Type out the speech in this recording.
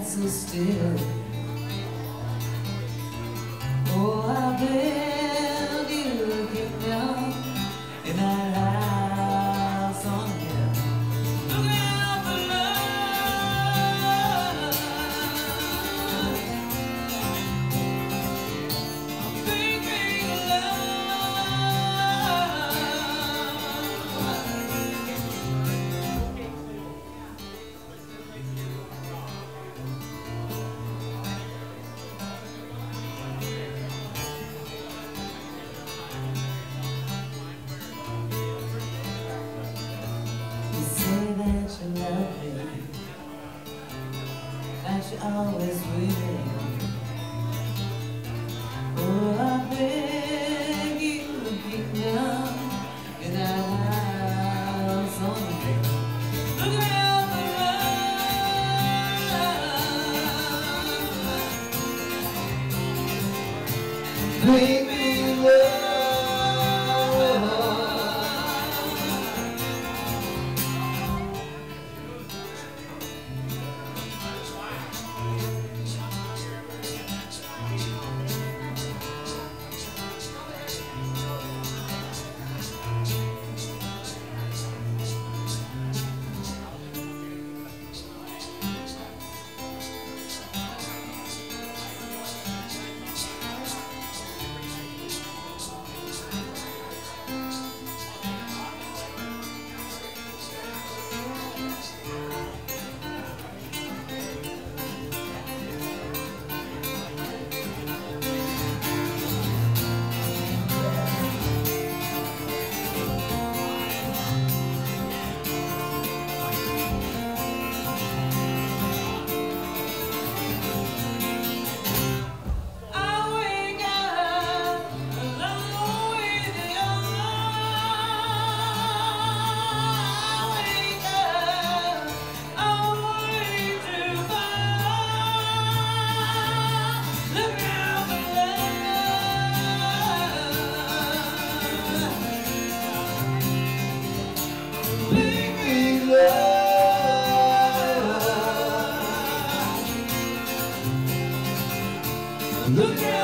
so still. Oh, I bet you keep down in that house on the hill. Look out for love. I'm thinking of that you love me, that you always will. Oh, I beg you, keep me up in that house on the hill. Look out for love. Make me love. Look at